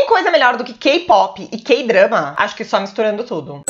coisa melhor do que K-pop e K-drama? Acho que só misturando tudo.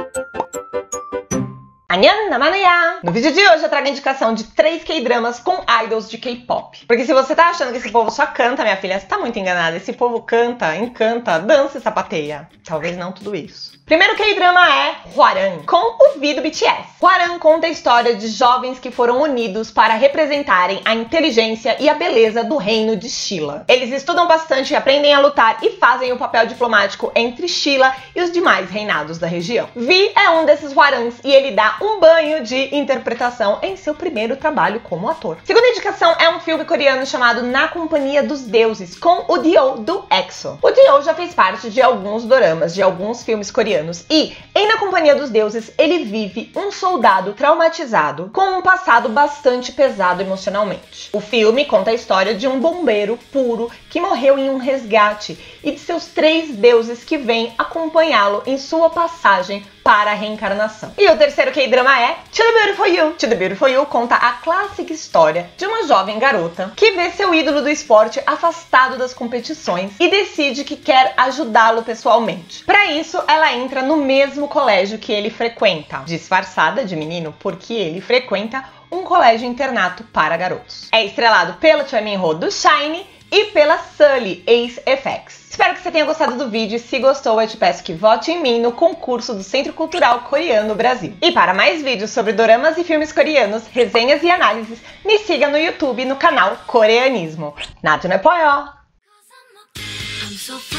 Anyan namanaya! No vídeo de hoje eu trago a indicação de 3 K-dramas com idols de K-pop. Porque se você tá achando que esse povo só canta, minha filha, você tá muito enganada. Esse povo canta, encanta, dança e sapateia. Talvez não tudo isso. Primeiro K-drama é Hwaran, com o V do BTS. Hwaran conta a história de jovens que foram unidos para representarem a inteligência e a beleza do reino de Sheila. Eles estudam bastante, aprendem a lutar e fazem o papel diplomático entre Sheila e os demais reinados da região. V é um desses Hwarans e ele dá um banho de interpretação em seu primeiro trabalho como ator. Segunda indicação é um filme coreano chamado Na Companhia dos Deuses, com o Dio do EXO. O Dio já fez parte de alguns doramas, de alguns filmes coreanos, e em Na Companhia dos Deuses ele vive um soldado traumatizado com um passado bastante pesado emocionalmente. O filme conta a história de um bombeiro puro que morreu em um resgate e de seus 3 deuses que vêm acompanhá-lo em sua passagem para a reencarnação. E o terceiro K-drama é To The Beautiful You. To The Beautiful You conta a clássica história de uma jovem garota que vê seu ídolo do esporte afastado das competições e decide que quer ajudá-lo pessoalmente. Para isso, ela entra no mesmo colégio que ele frequenta, disfarçada de menino porque ele frequenta um colégio internato para garotos. É estrelado pela Choi Min-ho do SHINee e pela Sully, ex-FX. Espero que você tenha gostado do vídeo e se gostou eu te peço que vote em mim no concurso do Centro Cultural Coreano Brasil. E para mais vídeos sobre doramas e filmes coreanos, resenhas e análises, me siga no YouTube no canal Coreanismo. 나중에 봐요!